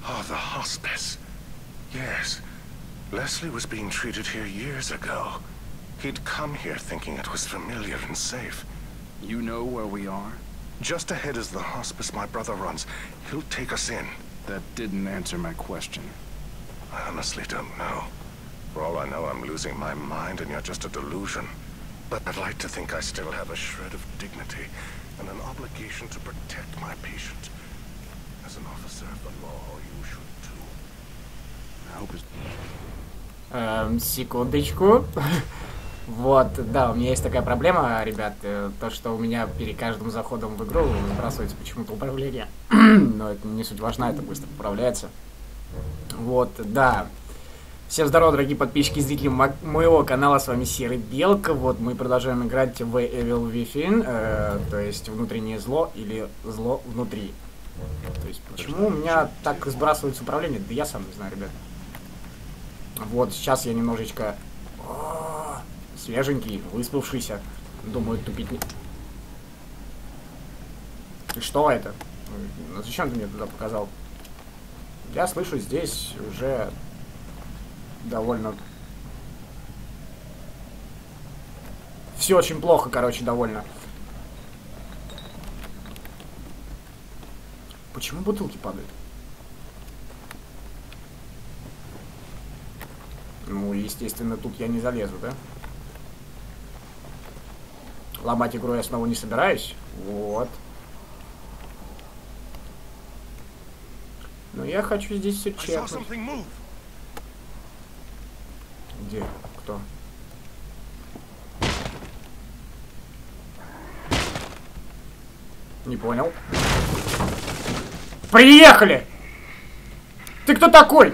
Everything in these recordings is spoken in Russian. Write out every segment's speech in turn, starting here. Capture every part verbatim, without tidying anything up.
Oh, the hospice. Yes. Leslie was being treated here years ago. He'd come here thinking it was familiar and safe. You know where we are? Just ahead is the hospice my brother runs. He'll take us in. That didn't answer my question. I honestly don't know. For all I know, I'm losing my mind and you're just a delusion. But I'd like to think I still have a shred of dignity and an obligation to protect my patient. As an officer of the law, you should too. I hope it's... Эм, секундочку. Вот, да, у меня есть такая проблема, ребят, то, что у меня перед каждым заходом в игру сбрасывается почему-то управление. Но это не суть важна, это быстро управляется. Вот, да. Всем здорово, дорогие подписчики и зрители мо моего канала, с вами Серый Белка. Вот, мы продолжаем играть в Evil Within, э, то есть внутреннее зло или зло внутри. То есть, почему у меня так сбрасывается управление? Да я сам не знаю, ребят. Вот, сейчас я немножечко... О, свеженький, выспавшийся. Думаю, тупить не... И что это? Ну, зачем ты мне туда показал? Я слышу, здесь уже довольно... Все очень плохо, короче, довольно. Почему бутылки падают? Ну, естественно, тут я не залезу, да? Ломать игру я снова не собираюсь. Вот. Но я хочу здесь все чекнуть. Где? Кто? Не понял. Приехали! Ты кто такой?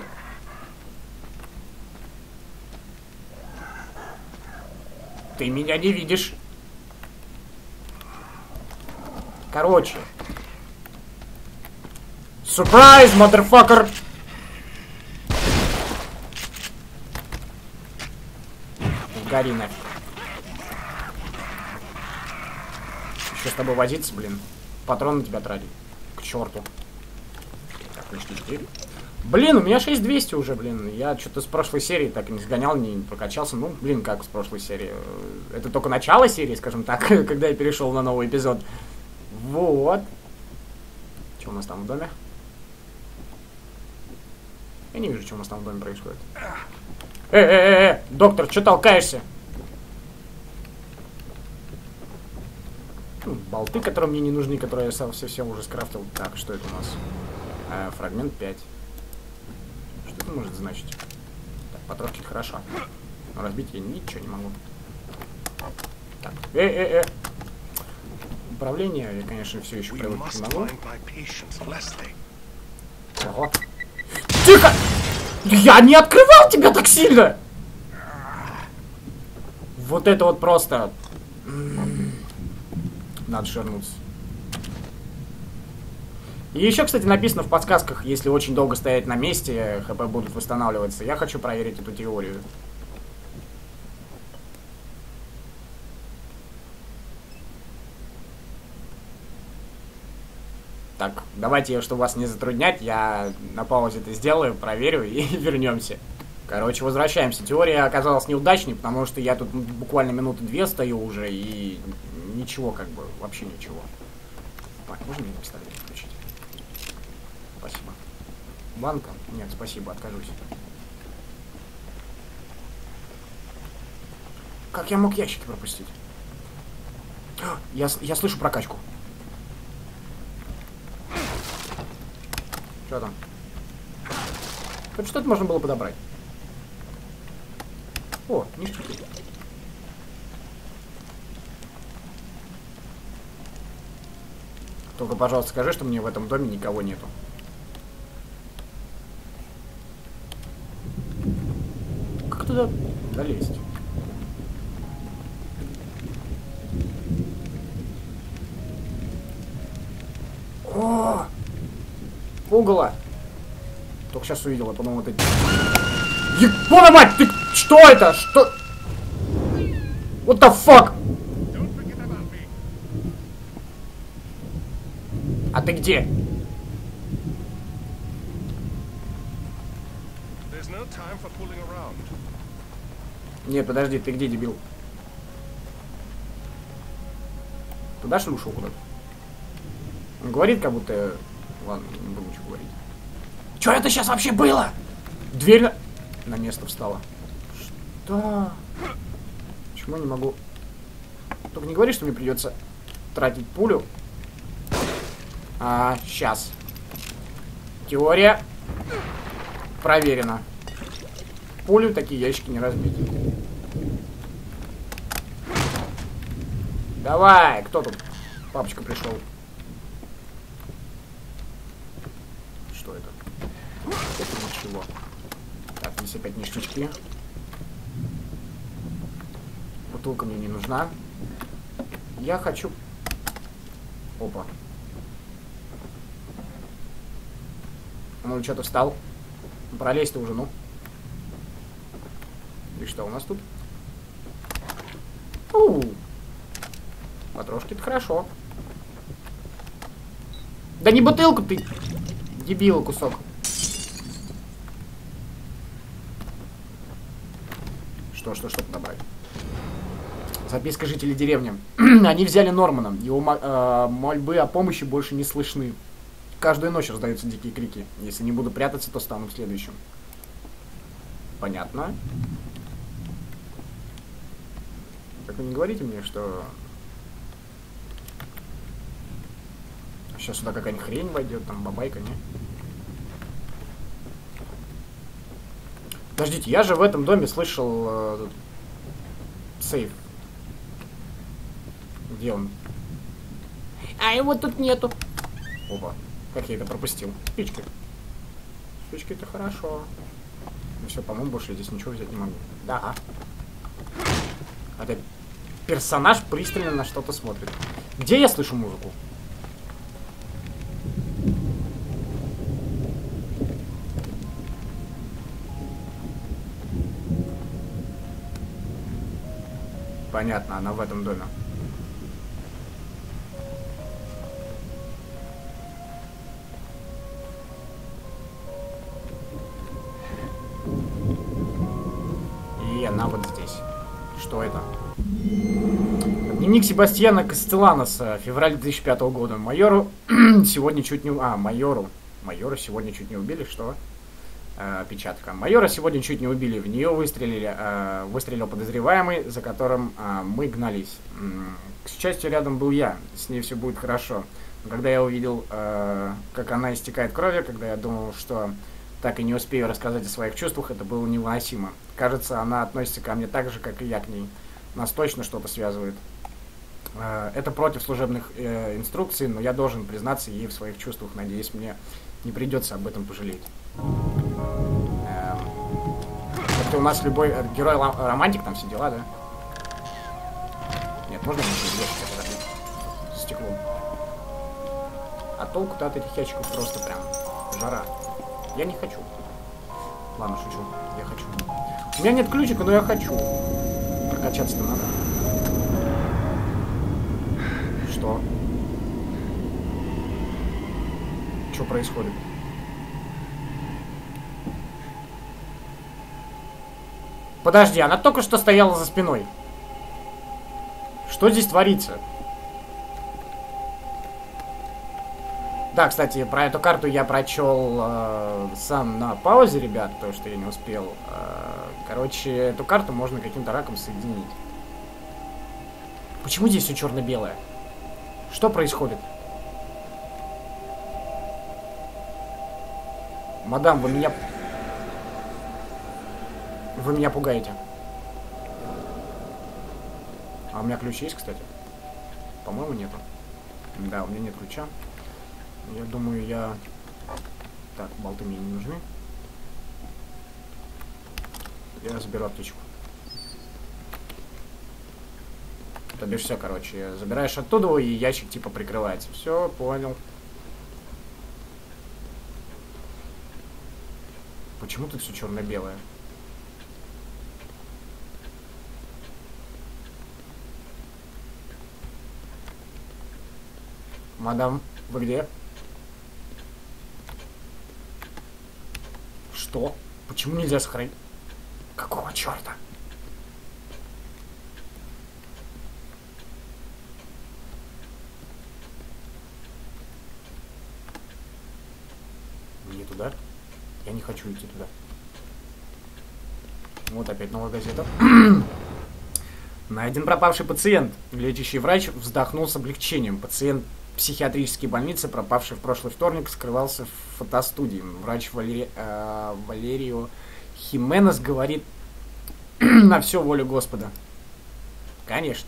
Ты меня не видишь. Короче. Surprise, motherfucker! Гори нафиг. Еще с тобой возиться, блин. Патрон на тебя тратить. К черту. Так, пришли четыре. Блин, у меня шесть двести уже, блин. Я что-то с прошлой серии так и не сгонял, не прокачался. Ну, блин, как с прошлой серии. Это только начало серии, скажем так, когда я перешел на новый эпизод. Вот. Что у нас там в доме? Я не вижу, что у нас там в доме происходит. Э, э, э, э, доктор, что толкаешься? Ну, болты, которые мне не нужны, которые я сам совсем уже скрафтил. Так, что это у нас? Э, фрагмент пять. Что это может значить? Так, потрошки хорошо. Но разбить я ничего не могу. Так, э, э, э. Управление я, конечно, все еще привыкнуть не могу. Ого. Тихо! Я не открывал тебя так сильно! Вот это вот просто... Надо шернуться. И еще, кстати, написано в подсказках, если очень долго стоять на месте, ХП будут восстанавливаться. Я хочу проверить эту теорию. Так, давайте, чтобы вас не затруднять, я на паузе это сделаю, проверю и вернемся. Короче, возвращаемся. Теория оказалась неудачной, потому что я тут буквально минуты две стою уже и ничего, как бы, вообще ничего. Так, можно мне пистолет включить? Спасибо. Банка? Нет, спасибо, откажусь. Как я мог ящики пропустить? Я, я слышу прокачку. Что там? Хоть что-то можно было подобрать. О, ништяки. Только, пожалуйста, скажи, что мне в этом доме никого нету. Как туда залезть? О! Пугало! Только сейчас увидел, я подумал, это... Ебана мать! Ты... Что это? Что? What the fuck? А ты где? No time for fooling around. Нет, подожди, ты где, дебил? Туда что ли ушел куда-то? Он говорит, как будто... Ладно, не буду ничего говорить. Что это сейчас вообще было? Дверь на... на место встала. Что? Почему я не могу... Только не говори, что мне придется тратить пулю. А, сейчас. Теория проверена. Пулю такие ящики не разбить. Давай, кто тут? Папочка пришел. Что это? Это ничего. Так, здесь опять ништячки. Бутылка мне не нужна. Я хочу... Опа. Ну, что-то встал. Пролезь ты уже, ну. И что у нас тут? У-у-у. Матрошки-то хорошо. Да не бутылку ты, дебила кусок. Что, что, что подобрать? Записка жителей деревни. Они взяли Нормана. Его э, мольбы о помощи больше не слышны. Каждую ночь раздаются дикие крики. Если не буду прятаться, то стану следующим. Понятно. Так вы не говорите мне, что... Сейчас сюда какая-нибудь хрень войдет, там бабайка, не? Подождите, я же в этом доме слышал э, сейф. Где он? А его тут нету. Опа, как я это пропустил? Спички. Спички это хорошо. Ну все, по-моему, больше я здесь ничего взять не могу. Да. Опять персонаж пристально на что-то смотрит. Где я слышу музыку? Понятно, она в этом доме. И она вот здесь. Что это? Дневник Себастьяна Кастеланоса, февраль две тысячи пятого года. Майору сегодня чуть не... А, майору. Майора сегодня чуть не убили, что? Э, печатка. Майора сегодня чуть не убили. В нее выстрелили, э, выстрелил подозреваемый, за которым э, мы гнались. М-м, к счастью, рядом был я. С ней все будет хорошо. Но когда я увидел, э, как она истекает кровью, когда я думал, что так и не успею рассказать о своих чувствах, это было невыносимо. Кажется, она относится ко мне так же, как и я к ней. Нас точно что-то связывает. Э, это против служебных э, инструкций, но я должен признаться ей в своих чувствах. Надеюсь, мне не придется об этом пожалеть. Это у нас любой э, герой романтик, там все дела, да? Нет, можно с стеклом. А толку-то от этих ящиков просто прям жара. Я не хочу. Ладно, шучу. Я хочу. У меня нет ключика, но я хочу. Прокачаться-то надо. Что? Что происходит? Подожди, она только что стояла за спиной. Что здесь творится? Да, кстати, про эту карту я прочел э, сам на паузе, ребят, потому что я не успел. Э, короче, эту карту можно каким-то раком соединить. Почему здесь все черно-белое? Что происходит? Мадам, вы меня... Вы меня пугаете. А у меня ключ есть, кстати? По-моему, нету. Да, у меня нет ключа. Я думаю, я... Так, болты мне не нужны. Я заберу аптечку. То бишь все, короче. Забираешь оттуда, и ящик типа прикрывается. Все, понял. Почему тут все черно-белое? Мадам, вы где? Что? Почему нельзя сохранить? Какого черта? Не туда? Я не хочу идти туда. Вот опять новая газета. Найден пропавший пациент. Лечащий врач вздохнул с облегчением. Пациент психиатрической больницы, пропавший в прошлый вторник, скрывался в фотостудии. Врач Валери... э, Валерио Хименес говорит на все волю Господа. Конечно.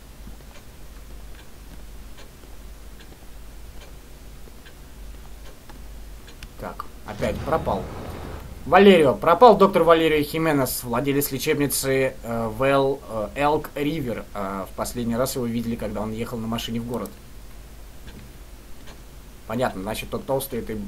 Так, опять пропал. Валерио. Пропал доктор Валерио Хименес, владелец лечебницы э, Well э, Elk River. Э, в последний раз его видели, когда он ехал на машине в город. Понятно, значит, тот толстый это...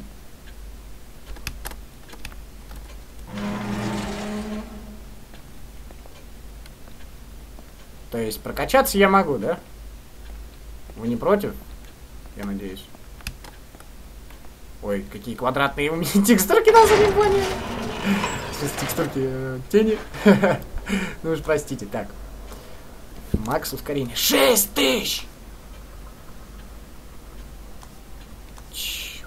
То есть прокачаться я могу, да? Вы не против? Я надеюсь. Ой, какие квадратные у меня текстурки на заднем плане. Сейчас текстурки э, тени. Ну уж простите, так. Макс ускорение. шесть тысяч! Черт.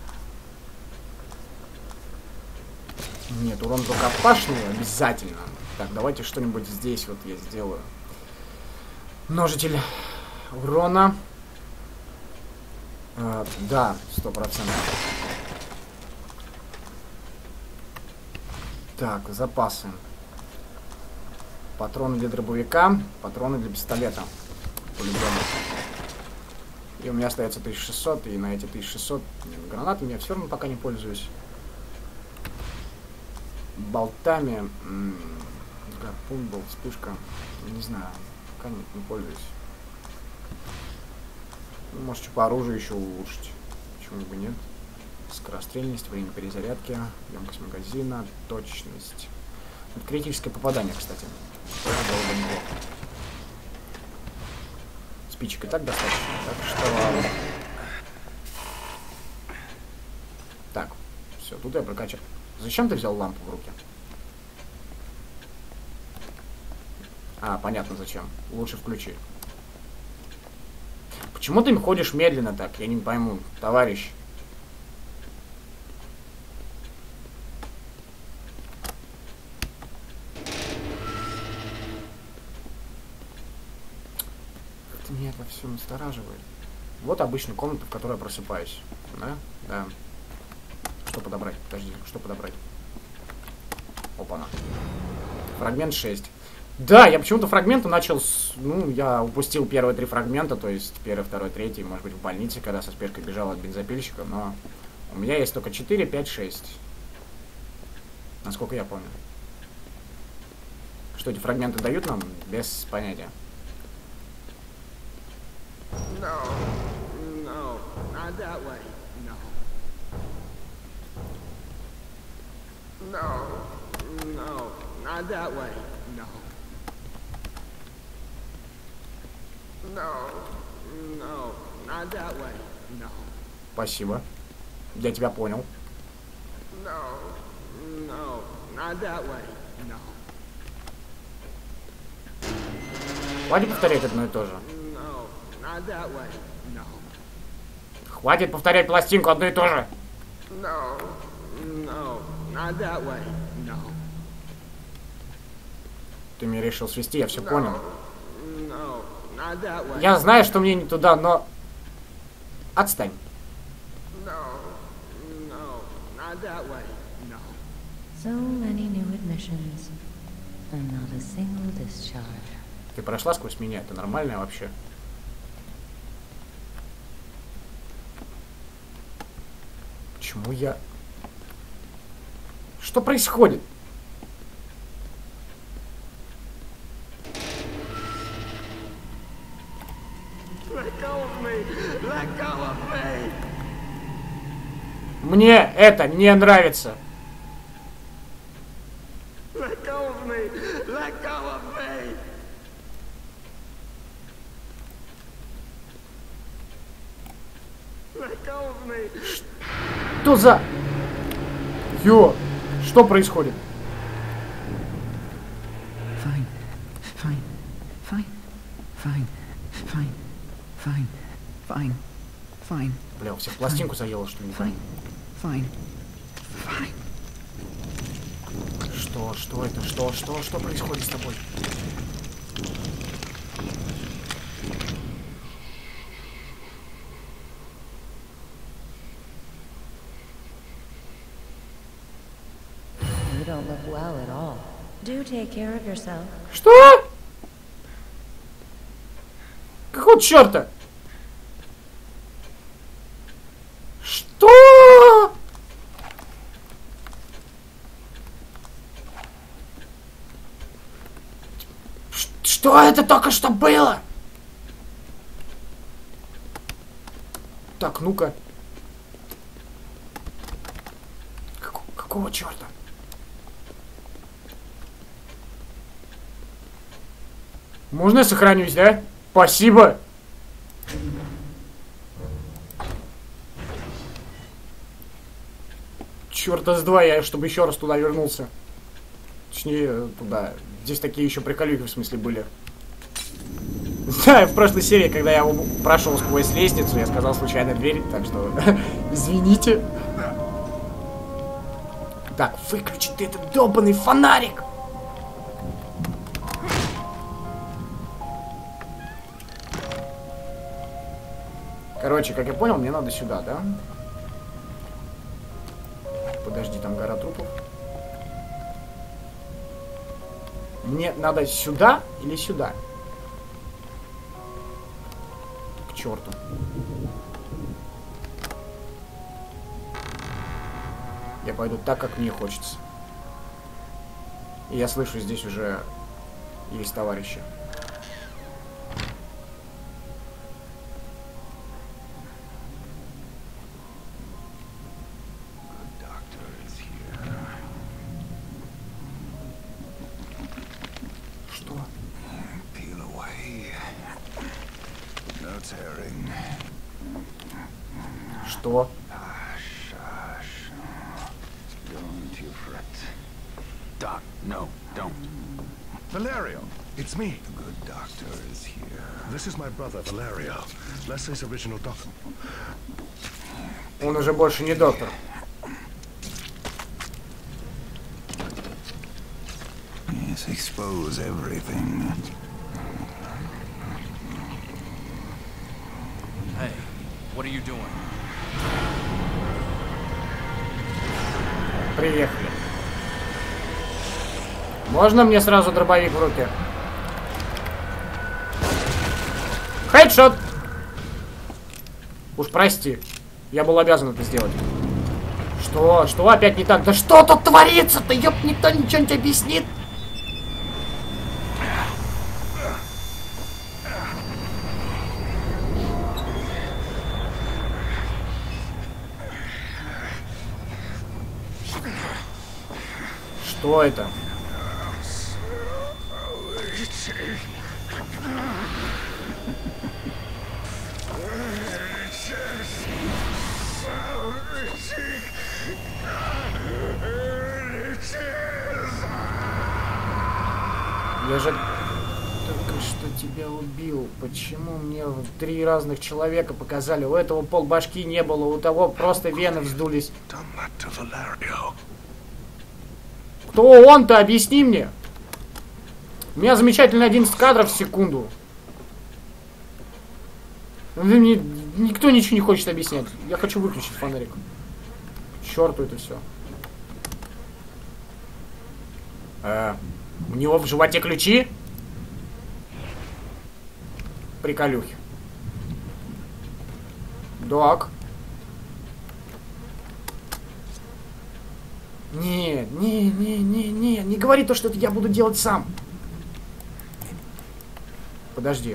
Нет, урон рукопашный обязательно. Так, давайте что-нибудь здесь вот я сделаю. Множитель урона. А, да, сто процентов. Так, запасы. Патроны для дробовика, патроны для пистолета. По-любому. И у меня остается тысяча шестьсот, и на эти тысяча шестьсот нет, гранатами я все равно пока не пользуюсь. Болтами. Гарпун был, вспышка. Не знаю, пока не, не пользуюсь. Ну, может, что по оружию еще улучшить. Почему бы нет? Скорострельность, время перезарядки, емкость магазина, точность. Вот критическое попадание, кстати. Тоже было бы неплохо. Спичек и так достаточно, так что... Так, все, тут я прокачал. Зачем ты взял лампу в руки? А, понятно зачем. Лучше включи. Почему ты ходишь медленно так? Я не пойму, товарищ. Как-то меня это все настораживает. Вот обычная комната, в которой я просыпаюсь. Да? Да. Что подобрать? Подожди, что подобрать? Опа-на. Фрагмент шесть. Да, я почему-то фрагменты начал с... Ну, я упустил первые три фрагмента, то есть первый, второй, третий, может быть, в больнице, когда со спешкой бежал от бензопильщика, но у меня есть только четыре, пять, шесть. Насколько я помню. Что эти фрагменты дают нам? Без понятия. No, no, not that way. No. No, no, not that way. No. No, no, not that way. No. Спасибо. Я тебя понял. No, no, not that way. No. Хватит повторять одно и то же. No, not that way. No. Хватит повторять пластинку одно и то же. No, no, not that way. No. Ты меня решил свести, я все понял. No, not that way. Я знаю, что мне не туда, но... Отстань. No, no, not that way. No. So many new admissions, and not a single discharge. Ты прошла сквозь меня, это нормально вообще? Почему я... Что происходит? Let go of me! Let go of me! Мне это не нравится. Let go of me! Let go of me! Let go of me! Что за... Ё... Что происходит? Fine. Fine. Fine. Fine. Fine. Fine. Fine. Fine. Бля, у всех пластинку заело, что ли? Fine. Fine. Fine. Что, что это? Что, что, что происходит с тобой? You don't look well at all. Do take care of yourself. Что? Какого черта? Что? Ш- Что это только что было? Так, ну-ка. Как- Какого черта? Можно я сохранюсь, да? Спасибо. Черта с два, я чтобы еще раз туда вернулся. Точнее, туда. Здесь такие еще приколюхи, в смысле, были. Да, в прошлой серии, когда я прошел сквозь лестницу, я сказал случайно дверь, так что извините. Так, выключи ты этот долбанный фонарик! Короче, как я понял, мне надо сюда, да? Подожди, там гора трупов. Мне надо сюда или сюда? К черту. Я пойду так, как мне хочется. И я слышу, здесь уже есть товарищи. Что? Peel away. No tearing. Что? Hush, hush. Don't you fret. Doc, no, don't. Valerio, it's me. The good doctor is here. This is my brother, Valerio. Leslie's original doctor. Он уже больше не доктор. Yes, expose everything. Hey, what are you doing? Приехали. Можно мне сразу дробовик в руки? Хедшот! Уж прости. Я был обязан это сделать. Что? Что опять не так? Да что тут творится-то? Ёп, никто ничего не объяснит. Что это? Я же только что тебя убил. Почему мне три разных человека показали? У этого полбашки не было, у того просто вены вздулись. Done that to Valerio. Кто он-то? Объясни мне. У меня замечательно одиннадцать кадров в секунду. Мне никто ничего не хочет объяснять. Я хочу выключить фонарик. К черту это все. Э, у него в животе ключи? Приколюхи. Док. Не, не, не, не, не, не говори то, что это я буду делать сам. Подожди.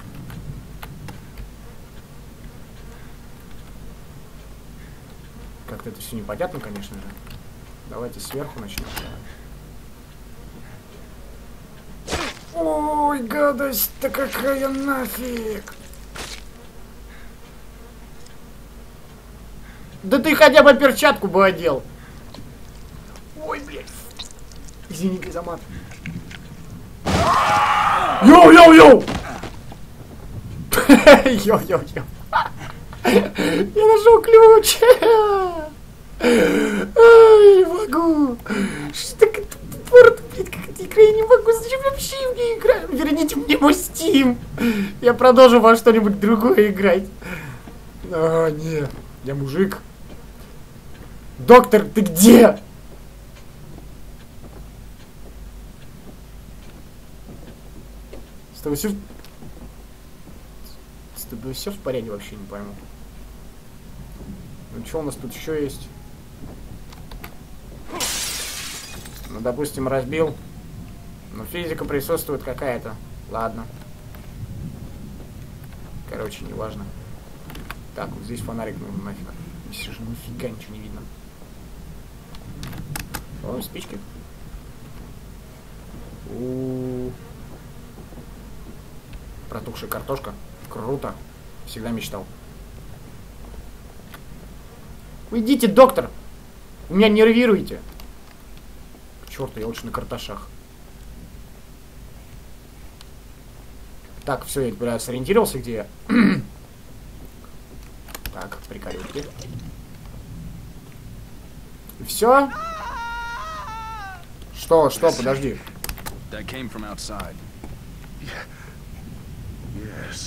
Как-то это все непонятно, конечно же. Давайте сверху начнем. Ой, гадость-то какая нафиг! Да ты хотя бы перчатку бы одел. Ой, Извините за мат. Йоу-йоу-йоу! Йоу-йоу-йоу. Я нашел ключ. Ай, не могу. Что так это порт, блядь, как эта игра, я не могу. Зачем я вообще в нее играю? Верните мне мой Steam. Я продолжу во что-нибудь другое играть. А, нет. Я мужик. Доктор, ты где? С тобой все... С тобой все в порядке, вообще не пойму. Ну что у нас тут еще есть? Ну, допустим, разбил. Но физика присутствует какая-то. Ладно. Короче, неважно. Так, вот здесь фонарик нужен нафиг. Здесь же нифига ничего не видно. О, спички. У-у-у. Протухшая картошка. Круто. Всегда мечтал. Уйдите, доктор! Вы меня нервируете. К черту, я лучше на картошах. Так, все, я бля, сориентировался, где я. Так, приколюшки. Все? Что, что, подожди. That came from outside. Yes.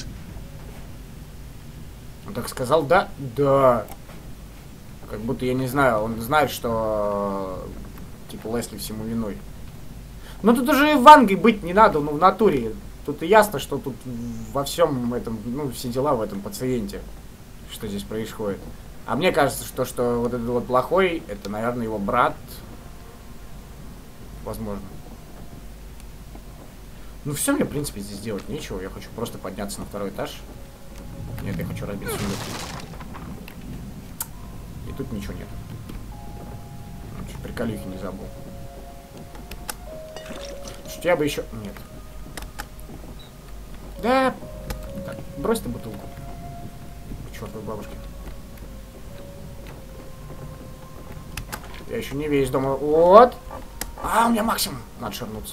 Он так сказал, да? Да. Как будто, я не знаю, он знает, что типа Лесли всему виной. Но тут уже и вангой быть не надо, ну в натуре. Тут и ясно, что тут во всем этом, ну, все дела в этом пациенте. Что здесь происходит. А мне кажется, что, что вот этот вот плохой, это, наверное, его брат. Возможно. Ну все мне, в принципе, здесь делать нечего. Я хочу просто подняться на второй этаж. Нет, я хочу разбить сундук. И тут ничего нет. Ну, чуть приколюхи не забыл. Что я бы еще... Нет. Да. Так, брось ты бутылку. К чертовой бабушке. Я еще не весь дома. Вот. А, у меня максимум. Надо шарнуться.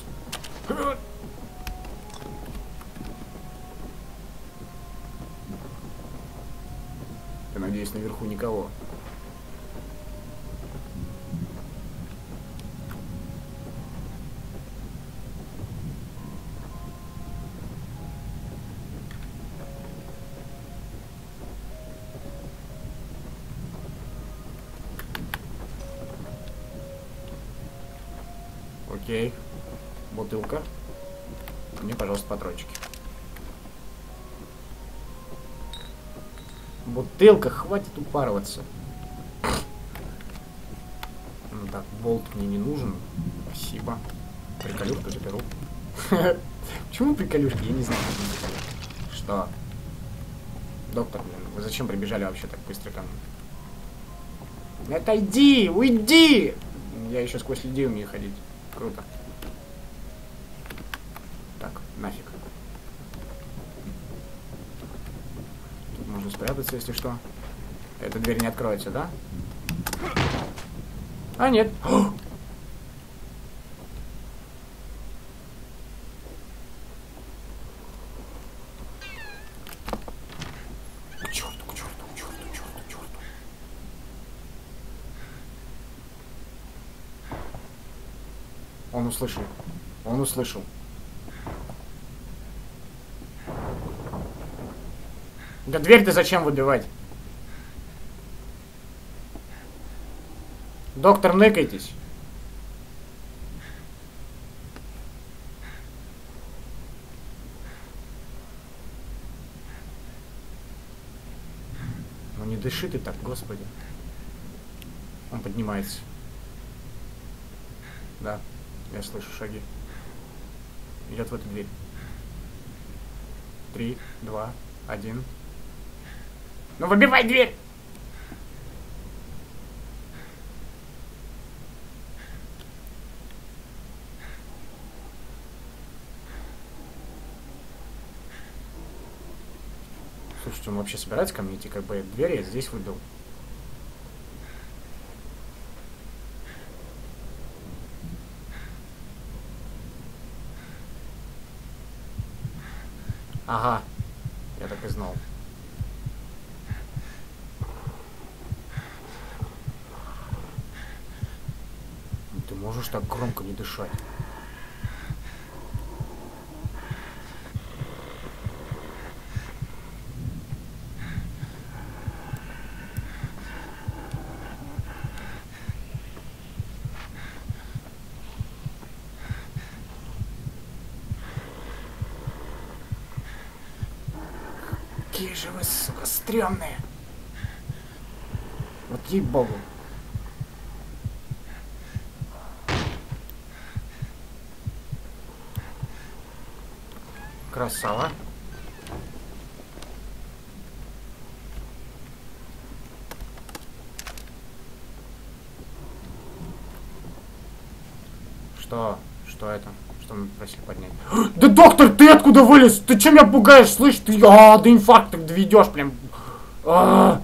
Я надеюсь, наверху никого. Окей. Бутылка. Мне, пожалуйста, патрончики. Бутылка, хватит упарываться. Ну так, болт мне не нужен. Спасибо. Приколюшку заберу. Почему приколюшки? Я не знаю. Что? Доктор, блин, вы зачем прибежали вообще так быстро ко мне? Отойди! Уйди! Я еще сквозь людей умею ходить. Круто. Так, нафиг. Тут можно спрятаться, если что. Эта дверь не откроется, да? А, нет. К черту, к черту, к черту, к черту, к черту. Он услышал. Он услышал. Да дверь-то зачем выбивать? Доктор, ныкайтесь. Ну не дыши ты так, господи. Он поднимается. Да, я слышу шаги. Идет в эту дверь. Три, два, один. Ну выбивай дверь! Слушайте, он вообще собирается ко мне идти, как бы дверь я здесь выбил. Ага. Я так и знал. Ты можешь так громко не дышать? Какие же вы, сука, стрёмные. Вот ей-богу. Красава. Что? Что это? Что мы просили поднять? Да доктор, ты откуда вылез? Ты чем меня пугаешь? Слышь, ты а, до инфаркта доведешь прям. А.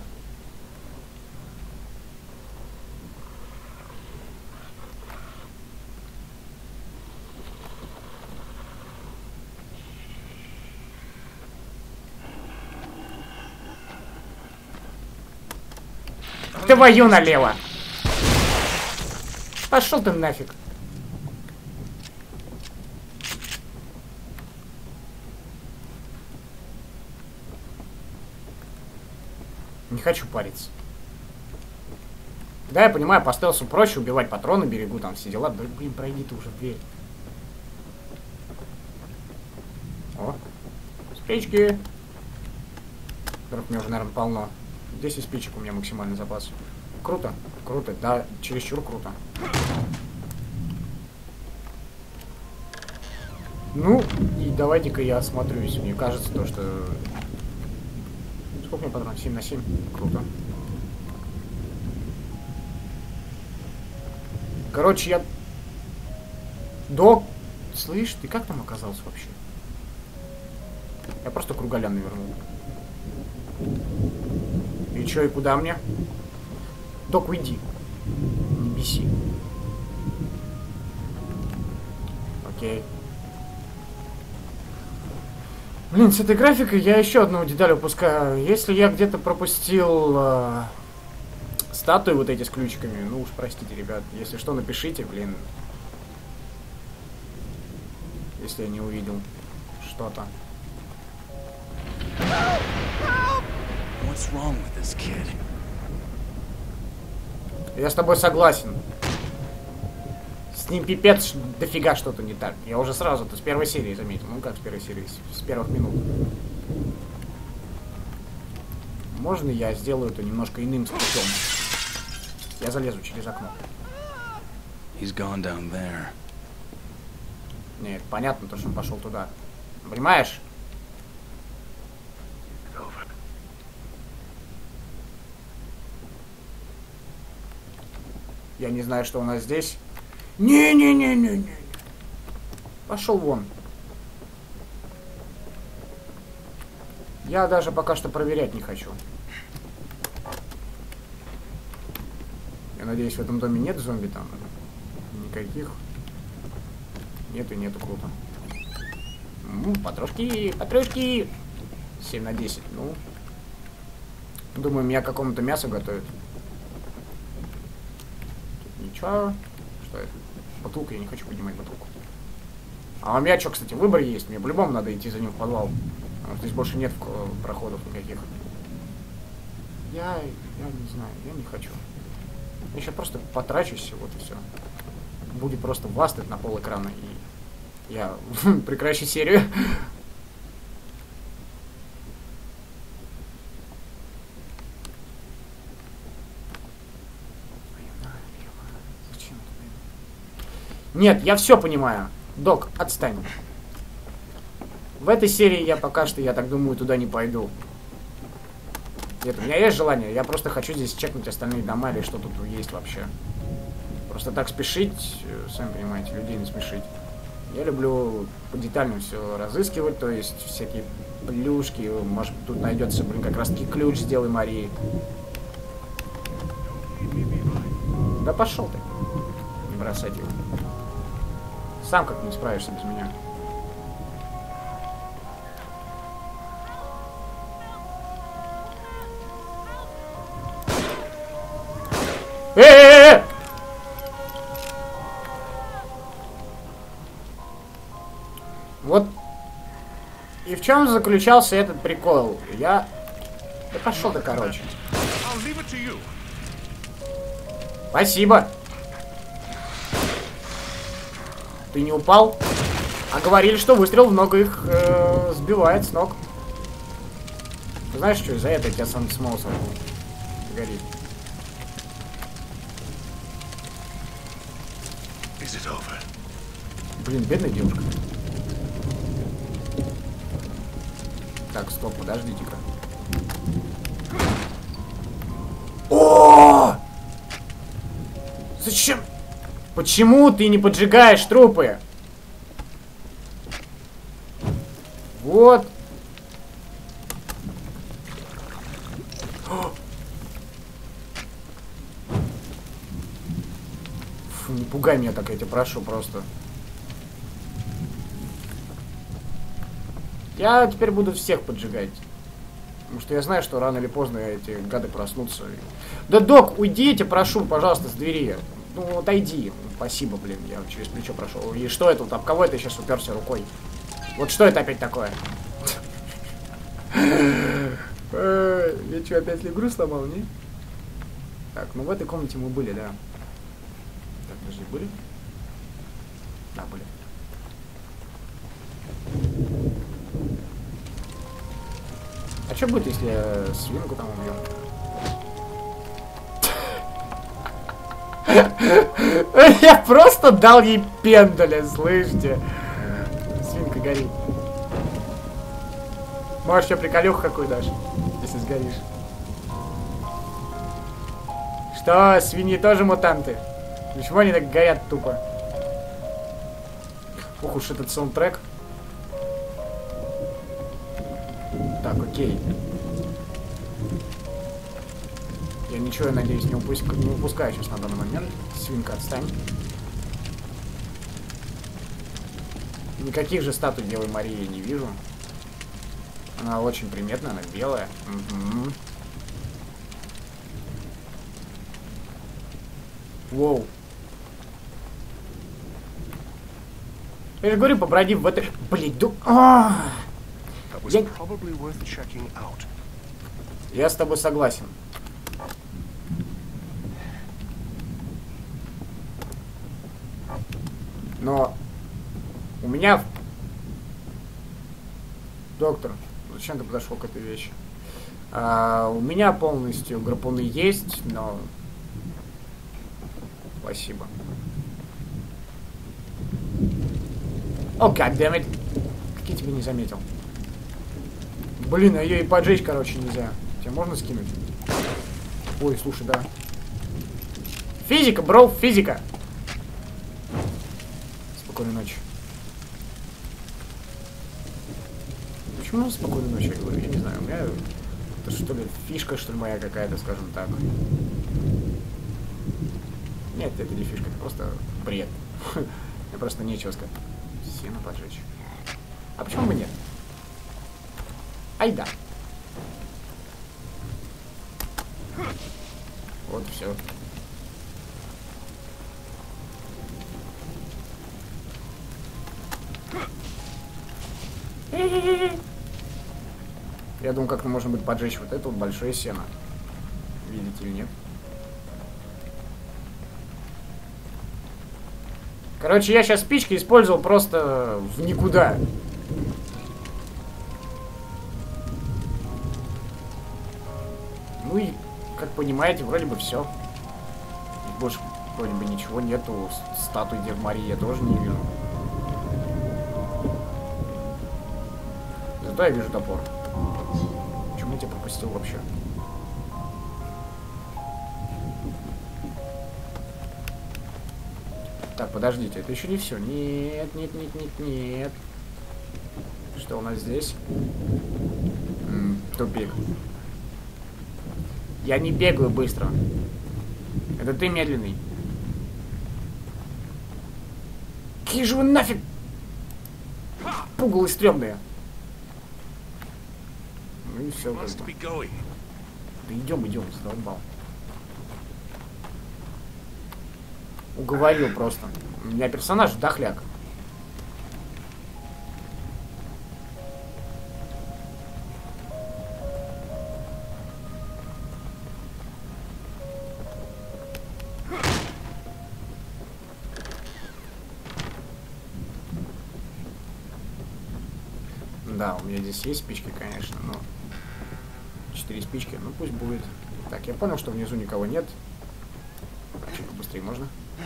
Твою налево! Пошел ты нафиг! Не хочу париться. Да, я понимаю, по стелсу проще убивать патроны, берегу там все дела. Да, блин, пройди ты уже в дверь. О, спички. Вдруг у меня уже, наверное, полно. десять спичек у меня максимальный запас. Круто, круто, да, чересчур круто. Ну, и давайте-ка я осмотрюсь. Мне кажется, то, что... Сколько мне патронов? семь на семь? Круто. Короче, я... Док... Слышь, ты как там оказался вообще? Я просто круголян навернул. И чё, и куда мне? Док, уйди. Не беси. Окей. Блин, с этой графикой я еще одну деталь упускаю. Если я где-то пропустил э, статуи вот эти с ключиками, ну уж простите, ребят. Если что, напишите, блин. Если я не увидел что-то. What's wrong with this kid? Я с тобой согласен. С ним пипец дофига что-то не так. Я уже сразу, то с первой серии заметил. Ну как с первой серии? С первых минут. Можно я сделаю это немножко иным способом? Я залезу через окно. He's gone down there. Нет, понятно, то, что он пошел туда. Понимаешь? Я не знаю, что у нас здесь. Не-не-не-не-не. Пошел вон. Я даже пока что проверять не хочу. Я надеюсь, в этом доме нет зомби там. Никаких. Нету, нету, круто. Ну, потрошки, потрошки. семь на десять, ну. Думаю, меня какому-то мясу готовят. Ничего. Что это? Бутылка, я не хочу поднимать бутылку. А у меня что, кстати, выбор есть. Мне по-любому надо идти за ним в подвал. Потому что здесь больше нет проходов никаких. Я, я не знаю, я не хочу. Я сейчас просто потрачусь, вот и все. Будет просто властать на пол экрана, и я прекращу серию. Нет, я все понимаю. Док, отстань. В этой серии я пока что, я так думаю, туда не пойду. Нет, у меня есть желание. Я просто хочу здесь чекнуть остальные дома или что тут есть вообще. Просто так спешить, сами понимаете, людей не спешить. Я люблю по-детально все разыскивать, то есть всякие плюшки. Может, тут найдется, блин, как раз таки ключ «Сделай Марии». Да пошел ты. Не бросать его. Сам как не справишься без меня. Э-э-э! Вот и в чем заключался этот прикол? Я... Да пошел ты, короче. Спасибо. Ты не упал? А говорили, что выстрел в ногу их э, сбивает с ног. Ты знаешь, что из-за этого тебя сам смол горит? Блин, бедная девушка. Так, стоп, подождите-ка. О! Зачем? Почему ты не поджигаешь трупы? Вот. Фу, не пугай меня так, я тебя прошу просто. Я теперь буду всех поджигать. Потому что я знаю, что рано или поздно эти гады проснутся. Да, док, уйдите, прошу, пожалуйста, с двери. Ну, отойди. Спасибо, блин, я через плечо прошел. И что это? Об кого это сейчас уперся рукой? Вот что это опять такое? Я что, опять игру сломал, не? Так, ну в этой комнате мы были, да. Так, подожди, были? Да, были. А что будет, если я свинку там убью? Я просто дал ей пендаля, слышите? Свинка горит. Можешь еще приколюху какую дашь, если сгоришь. Что, свиньи тоже мутанты? Почему они так горят тупо? Ух уж этот саундтрек. Так, окей. Я ничего, я надеюсь, не, упуск... не упускаю сейчас на данный момент. Свинка, отстань. Никаких же статуй Девы Марии я не вижу. Она очень приметная, она белая. Угу. Воу. Я же говорю, побродив в этой... Блин, ду... А -а -а. Я... Я с тобой согласен. Но у меня... Доктор, зачем ты подошел к этой вещи? А, у меня полностью гарпуны есть, но... Спасибо. О, goddammit. Как я тебя не заметил. Блин, а ее и поджечь, короче, нельзя. Тебя можно скинуть? Ой, слушай, да. Физика, бро, физика. Спокойной ночи. Почему спокойной ночи, я говорю? Я не знаю, у меня... Это что ли фишка, что ли, моя какая-то, скажем так. Нет, это не фишка, это просто бред. Мне просто нечего сказать. Сено поджечь. А почему бы нет? Ай да. Вот все. Я думаю, как-то можно будет поджечь вот это вот большое сено. Видите или нет? Короче, я сейчас спички использовал просто в никуда. Ну и, как понимаете, вроде бы все. Больше вроде бы ничего нету. Статуи Девы Марии я тоже не вижу. Зато я вижу топор. Почему я тебя пропустил вообще? Так, подождите, это еще не все. Нет, нет, нет, нет, нет. Что у нас здесь? М-м, тупик. Я не бегаю быстро. Это ты медленный. Какие же вы нафиг пугалы стрёмные. Ну и все. Да идем, идем, задолбал. Уговорил просто. У меня персонаж дохляк. Да, у меня здесь есть спички, конечно, но... Четыре спички, ну пусть будет. Так, я понял, что внизу никого нет. Чуть быстрее можно.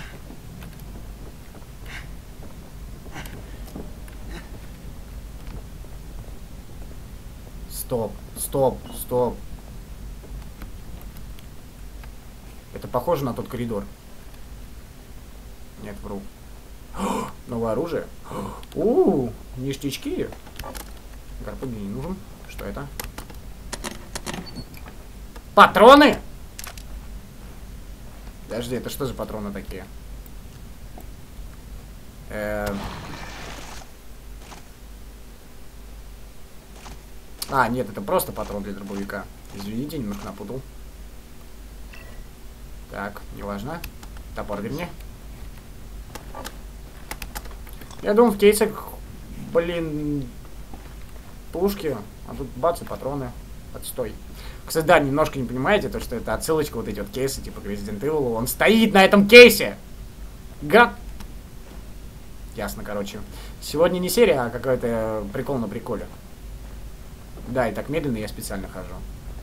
Стоп, стоп, стоп. Это похоже на тот коридор. Нет, вру. О, новое оружие. У, ништячки. Гарпун мне не нужен. Что это? Патроны? Подожди, это что за патроны такие? Эм... А, нет, это просто патрон для дробовика. Извините, немножко напутал. Так, неважно. Топор верни. Я думаю, в кейсах, блин, пушки, а тут бац и патроны. Отстой. Кстати, да, немножко не понимаете, то, что это отсылочка, вот эти вот кейсы, типа Resident Evil, он стоит на этом кейсе! Гад! Ясно, короче. Сегодня не серия, а какой-то прикол на приколе. Да, и так медленно я специально хожу.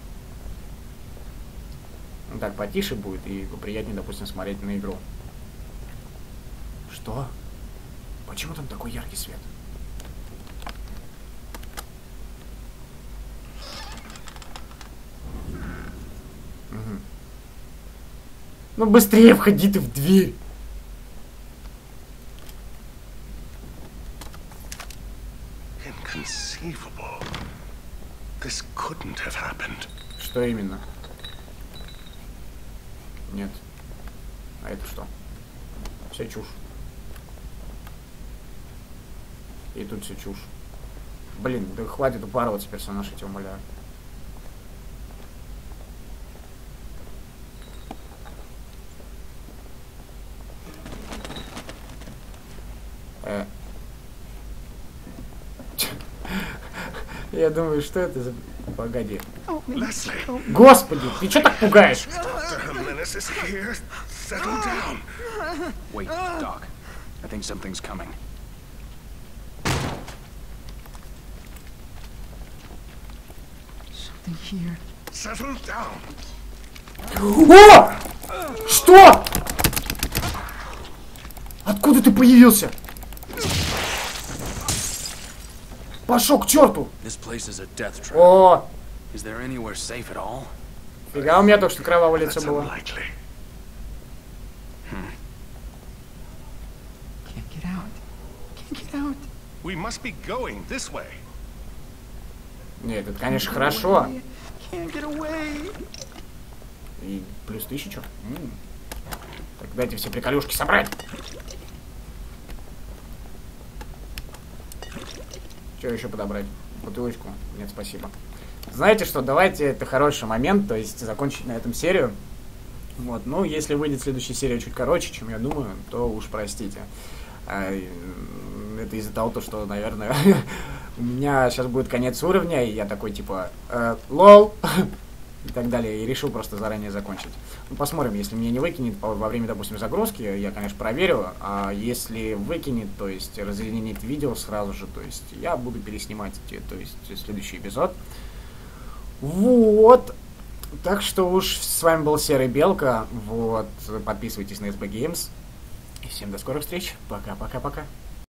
Ну так, потише будет, и приятнее, допустим, смотреть на игру. Что? Почему там такой яркий свет? Угу. Ну быстрее входи ты в дверь! Inconceivable. This couldn't have happened. Что именно? Нет. А это что? Вся чушь. И тут все чушь. Блин, да хватит упарываться, персонаж, я тебя умоляю. Э. Я думаю, что это за... Погоди. Leslie. Господи, ты чё так пугаешь? Doctor Jimenez is here. Settle down. Wait, Doc. I think something's coming. Something here. Settle down. О! Что? Откуда ты появился? Пошел к черту! This place is a death trap. О! Is there anywhere safe at all? Фига, у меня только что кровавое лицо That's было. unlikely. Can't get out. Can't get out. We must be going this way. Нет, это, конечно, хорошо. Can't get away. И плюс тысячу. М. Так, дайте все приколюшки собрать. Что еще подобрать? Бутылочку? Нет, спасибо. Знаете что, давайте, это хороший момент, то есть закончить на этом серию. Вот, ну, если выйдет следующая серия чуть короче, чем я думаю, то уж простите. А, это из-за того, что, наверное, у меня сейчас будет конец уровня, и я такой, типа, э, лол, и так далее, и решил просто заранее закончить. Ну, посмотрим, если меня не выкинет во время, допустим, загрузки, я, конечно, проверю, а если выкинет, то есть разъединит видео сразу же, то есть я буду переснимать, то есть следующий эпизод. Вот. Так что уж с вами был Серый Белка, вот, подписывайтесь на эс би Games, и всем до скорых встреч, пока-пока-пока.